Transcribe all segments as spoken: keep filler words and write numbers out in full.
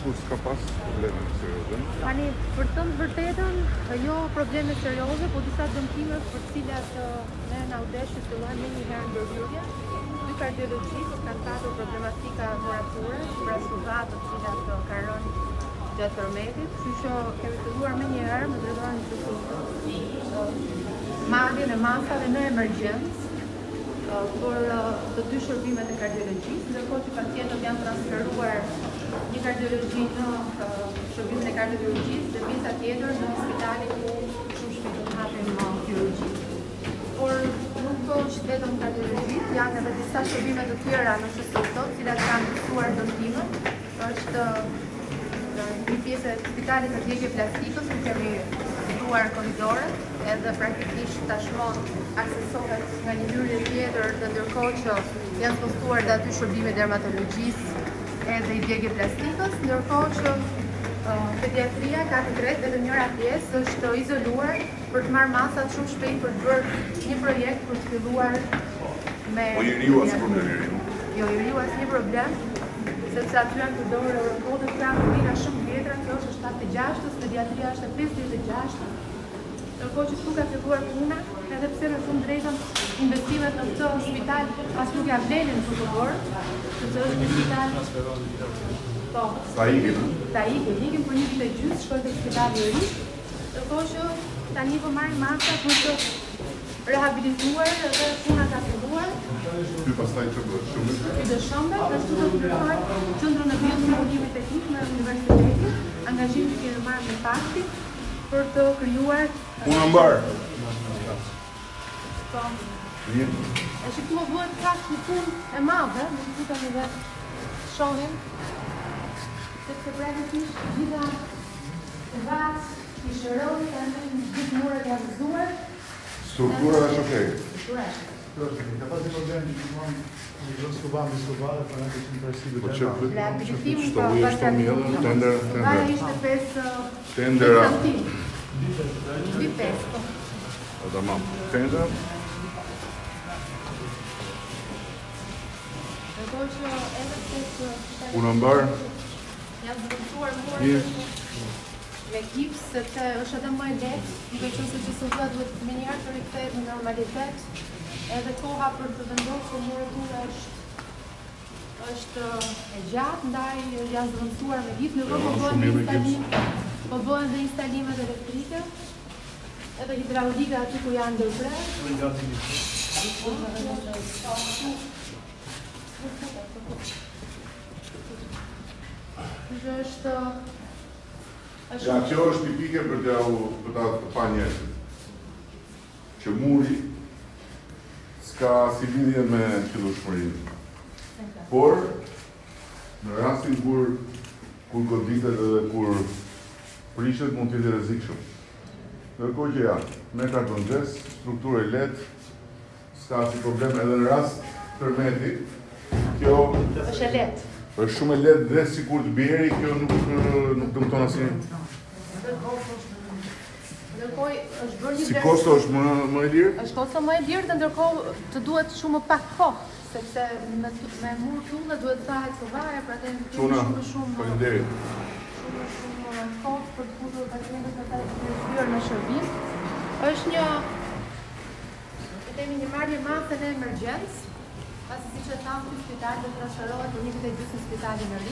kur s'ka pas probleme serioze? Tani, për të thënë vërtetën, jo probleme serioze, po disa dëmtime për të cilat ne na u desh të fillojmë me një herë ndërhyrje. Dy kardiologjistë kanë pasur problematika morature, pra skuvat të cilat kanë rënë gjatë tërmetit, kështu që kemi filluar me një herë me drejtorin të marrjen e masave në emergjencë për të dy shërbimet e kardiologjisë, ndërkohë që pacientët janë transferuar një kardiologji në shërbimin e kardiologjisë dhe pjesa tjetër në spitalin ku shumë shpejt do të hapim kirurgji. Por nuk është vetëm kardiologjisë, janë edhe disa shërbime të tjera në S S U, të cilat kanë mësuar dëmtime. Është një pjesë e spitalit të djegje plastikës, ku kemi zgjuar korridorët, edhe praktikisht tashmon aksesohet nga një hyrje tjetër, dhe ndërkohë që janë spostuar dhe aty shërbime dermatologjisë edhe i djegje plastikës, ndërkohë që uh, pediatria ka të drejtë edhe njëra pjesë është izoluar për të marrë masat shumë shpejt për të bërë një projekt për të filluar me... Po i riu asë problem i riu? Jo, i riu asë një problem, sepse aty janë përdorë Eurokodët që janë kodina shumë vjetra, kjo është shtatë e gjashtës, pediatria është e pesëdhjetë e gjashtë. Ndërkohë që këtu ka filluar puna, edhe pse me shumë drejtën investimet në këtë spital as nuk ja vlenin për të bërë, sepse është një spital. Po. Sa ikim? Sa ikim, ikim për një vit e gjysmë, shkoj tek spitali i ri. Ndërkohë që tani po marrim masa për të rehabilituar dhe puna ka filluar. Ky pastaj që bëhet shumë. Ky do shëmbet, ashtu do të bëjë qendrën e bioteknologjisë teknike në universitetin, angazhim që kemi marrë me fakti për të krijuar Punë mbar. Po. Mirë. E që këtu më bëhet kaq një punë e madhe, në të futemi dhe shohim, sepse praktikisht gjitha të vac, i shëroj, kanë gjithë muret janë gëzuar. Struktura është okej. Struktura është. Ka pas një problem që gjithmonë një gjithë skuba me skuba dhe për në të shumë përsi dhe Po që vetë Rehabilitimi shto u jeshtë të mjëllë, tender, Skubaja tender. ishte pesë Tendera. dy pesë, po. O da mam. Tender. Ndërkohë që edhe pse Punë mbar. janë zëvendësuar muret Mirë. me gips, sepse është edhe më e lehtë, duke qenë se që së duhet me njëherë të rikthehet në normalitet, edhe koha për të vendosur muretura është është e gjatë, ndaj janë zëvendësuar me gips, ndërkohë po bëhen dhe instalim, po bëhen dhe instalimet elektrike, edhe hidraulika aty ku janë ndërprer. Që është Ja, kjo është tipike për t'ja u për ta të pa njerëzit. Që muri s'ka si lidhje me qëllueshmërinë. Por në rastin kur kur goditet edhe kur prishet mund të jetë rrezikshëm. Ndërkohë që ja, me kartonxhes, strukturë e lehtë, s'ka si problem edhe në rast tërmeti. Kjo është e lehtë. është shumë e lehtë dhe sikur të bjeri, kjo nuk nuk dëmton asnjë. Ndërkohë është bërë një Si kosto është më më e lirë? është kosto më e lirë dhe ndërkohë të duhet shumë pak kohë, sepse me me mur tulle duhet thahet sovaja, pra të Çuna, shumë shumë faleminderit. shumë shumë kohë për të futur pacientët ata të rrjedhur në shërbim. Është një le të themi një marrje mase në emergjencë, pasi siç e thamë, ky spital do të transferohet në një vit e gjysmë në spitalin e ri.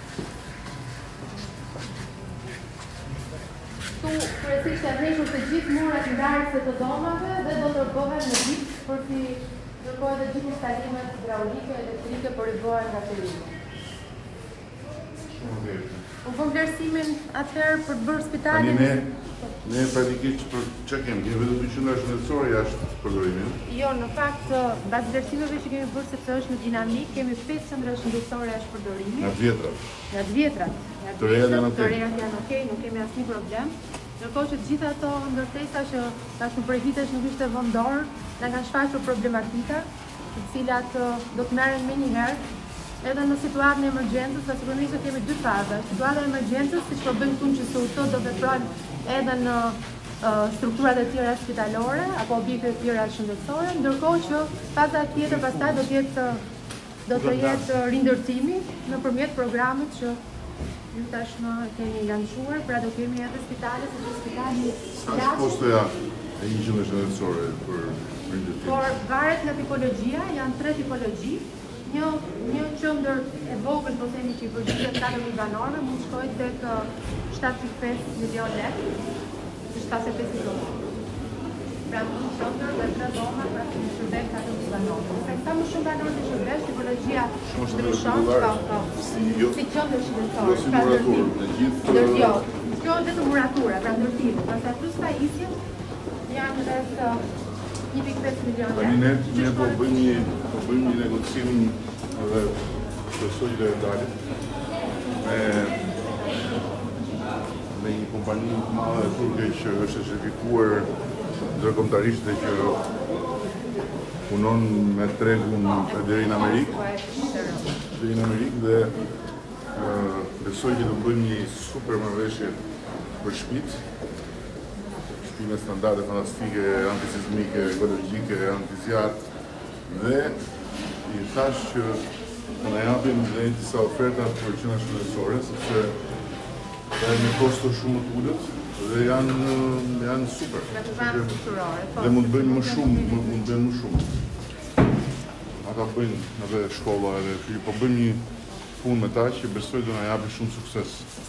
Këtu kryesisht janë hequr të gjithë murat ndarëse të dhomave dhe do të bëhen në gips, përsi ndërkohë edhe gjithë instalimet hidraulike, elektrike por i bëhen nga Terimi. Shumë mirë. U bën vlerësimin atëherë për të bërë Tani spitalin. ne ne praktikisht për çka kemi? Kemi vetëm dy qendra shëndetësore jashtë përdorimin. Jo, në fakt, mbas vlerësimeve që kemi bërë sepse është në dinamik, kemi pesë qendra shëndetësore jashtë përdorimit. Nga të vjetrat. Nga të vjetrat. Nga Të reja janë Të okay. reja janë okay, nuk kemi asnjë problem. Ndërkohë që të gjitha ato ndërtesa që tashmë prej vitesh nuk ishte vendor, na kanë shfaqur problematika, të cilat do të merren më një herë. Edhe në situatën e emergjencës, pra sigurisht kemi dy faza. Situata e emergjencës, siç po bëjmë këtu që S U T do veprojnë edhe në uh, strukturat e tjera spitalore apo objekte të tjera shëndetësore, ndërkohë që faza tjetër pastaj do të jetë do të jetë rindërtimi nëpërmjet programit që Ju tashmë kemi lançuar, pra do kemi edhe spitale, sepse spitali Sa është kostoja e një qendre shëndetësore për prindërit? Por varet nga tipologjia, janë tre tipologji. Një një qendër e vogël, po themi që i përgjigjet katër mijë banorëve, mund shkojë tek shtatëdhjetë e pesë milion lekë, shtatëdhjetë e pesë milion. Pra një qendër dhe tre dhoma pra të shërbejnë katër mijë banorë. Sa sa më shumë banorë të shërbesh, tipologjia ndryshon, po po. Si qendër shëndetësore, jo si muratur, në gjithë jo. Kjo është vetëm muratura, pra ndërtimi. Pastaj plus pajisjet janë rreth një pikë pesë milion lekë. Tani ne ne po bëjmë një po bëjmë një negocim edhe besoj të dalit me me një kompani të madhe turke që është e certifikuar ndërkombëtarisht dhe që punon me tregun deri në Amerikë, deri në Amerikë dhe uh, besoj që do bëjmë një super marrëveshje për shtëpitë. Me standarde fantastike, antisizmike, ekologjike, antizjarr dhe i thash që të na japin dhe disa oferta për qendra shëndetësore, sepse janë me kosto shumë të ulët dhe janë janë super. Dhe mund bëjnë më shumë, mund bëjnë më shumë. Ata bëjnë edhe shkolla edhe fi, po bëjmë një punë me ta që besoj do na japin shumë sukses.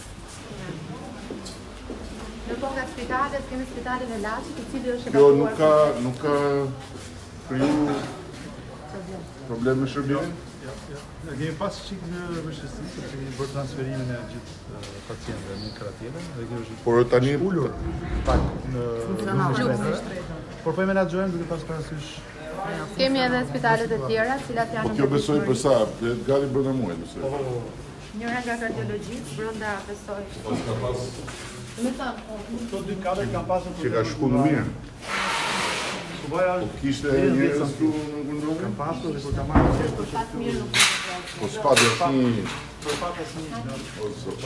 Në po nga spitalet, kemi spitalin e Laçit, i cili është Kjo nuk ka nuk ka kriju problem me shërbimin? Ja, ja. Ne kemi pas çik në vështirësi se kemi bërë transferimin e gjithë pacientëve në krah tjetër dhe kjo është Por tani ulur pak në funksionale. Por po e menaxhojmë duke pas parasysh. Kemi edhe spitalet e tjera, cilat janë kjo besoj për sa, gati brenda muajit besoj. Njëra nga kardiologjisë brenda besoj. Me thënë, Këto dy katër kanë pasur që ka shku në mirë. Subaja Po kishte njerëz këtu në Gundruk? kanë pasur dhe kur ka marrë qesh për pak mirë nuk është. Po s'pa dhe asnjë për pak asnjë o zot.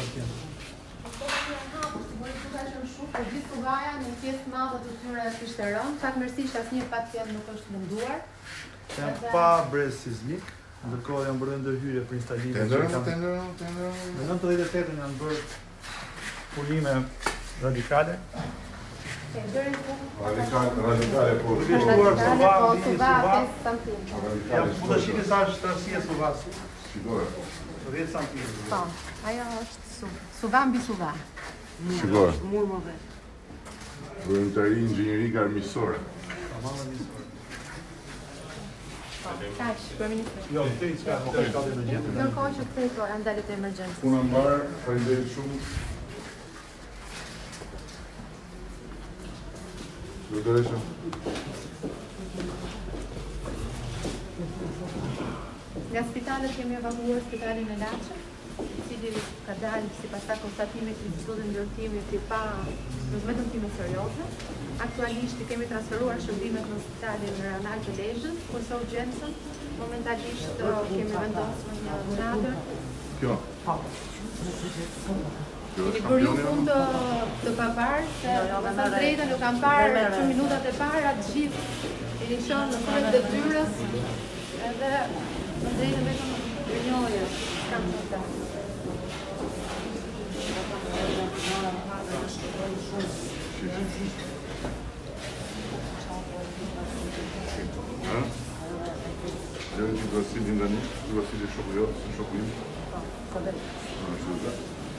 Po gjithë Subaja në pjesë të madhe të tyre kishte rënë, fatmirësisht asnjë pacient nuk është lënduar. Janë pa brez sismik, ndërkohë janë bërë ndërhyrje për instalimin. Tender, tender, tender. Në nëntëdhjetë e tetën janë bërë punime radikale. Deri ku? Radikale, radikale po. Shkuar Suva, mbi Suva Suva. pesë santimetra. Ja, mund të shihni sa është rësia e Suvas. Shikoj. dhjetë santimetra. Po, ajo është Suva. Suva mbi Suva. Shikoj. Mur më vet. Volontari inxhinieri armiqësore. Kaq, kryeministri. Jo, te i çka po ka shkallë në gjithë. Ndërkohë që këtej po andalet e emergjencës. Puna mbar, faleminderit shumë. Doktoresha. Nga spitalet kemi evakuuar spitalin e Laçit, i cili ka dalë sipas sa konstatimit të Institutit Ndërtimit i pa nuk vetëm time serioze. Aktualisht i kemi transferuar shërbimet në spitalin Ranal të Lezhës, kurse urgjencën momentalisht kemi vendosur një natër. Kjo. Kemi bërë ju fund të, të papar, se në sa drejta nuk kam parë që minutat e para të gjithë keni qenë në fund të detyrës, edhe në drejtën vetëm rënjoje, s'kam të ta. Gjeni që Vasilin dhe një, që Vasilin shoku jo, si shoku im. Po, dhe. Në është dhe.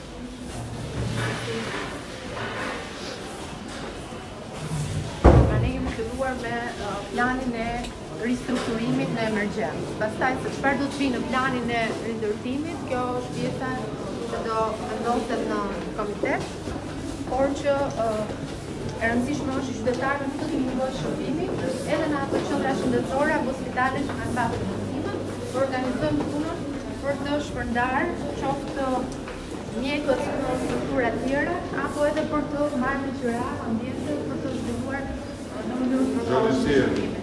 Pra ne kemi filluar me planin e ristrukturimit në emergjencë. Pastaj se çfarë do të vi në planin e rindërtimit, kjo është pjesa që do vendoset në komitet, por që e rëndësishme është që qytetarët nuk do t'i mungohet shërbimi, edhe në ato qendra shëndetësore apo spitale që kanë pasur ndërtime, për organizojmë punën për të shpërndar qoftë mjekët në struktura të tjera, apo edhe për të marrë në qira ambiente për të zhvilluar në mënyrë të shërbimit.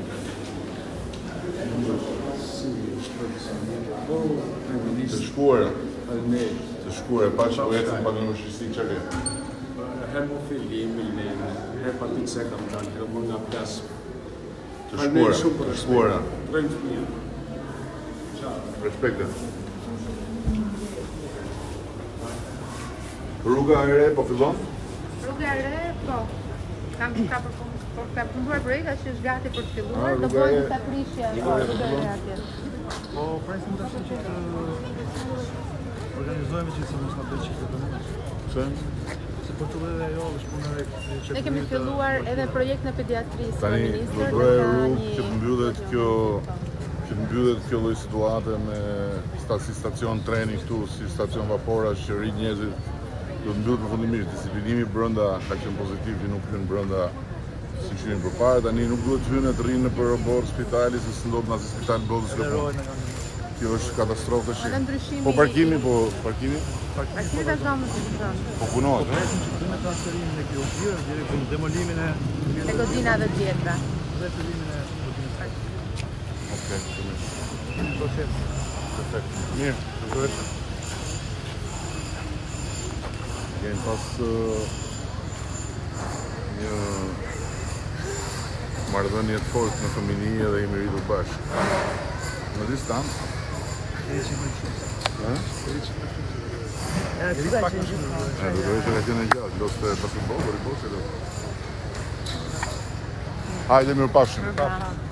Të shkuara. Të shkuara, pa që ujetën pa në mëshqësi që ke. Hemofili, hepatit C kam dalë, herë më nga plas. Të shkuara, të shkuara. Trejnë fëmijë. Respekte. Rruga e re po fillon? Rruga e re, po. Kam ka për por ka punuar projekta që është gati për të Ah, filluar, do rruga bëjmë e- disa prishje po rruga e re atje. Po presim tash që të organizohemi që të mos na bëj çike të mëdha. Pse? Se po të edhe ajo është puna e që Ne kemi filluar edhe projekt në pediatrisë Tani me do ministër. bëhe rrugë që të mbyllet kjo që të mbyllet kjo lloj situate me sta- si stacion treni këtu, si stacion vaporash që rrit njerëzit, do të mbyllet përfundimisht. Disiplinimi brenda ka qenë pozitiv që nuk hyn brenda si qenin përpara, tani nuk duhet të hynë të rrinë nëpër robot spitali se s'ndodh në asnjë spital botës kjo. Nderohet nga Kjo është katastrofë Edhe që. ndryshimi. Po parkimi, po parkimi Parkimi vazhdon më të vazhdon. po punohet. ëh? presim që të bëjmë transferimin e Gjorgjir deri në demolimin e Me godinave të vjetra. dhe fillimin e udhëtimit. Okej, shumë. Proces. Perfekt. Mirë, përshëndetje. Kemi pas uh, një marrëdhënie të fortë në fëmijë dhe jemi rritur bashkë. Në distancë, ëh? Ja, ti pak më shumë. Ja, do të ishte ka qenë gjatë, loste basketbol, volleyball, se do. Hajde, mirë pafshim. Bravo.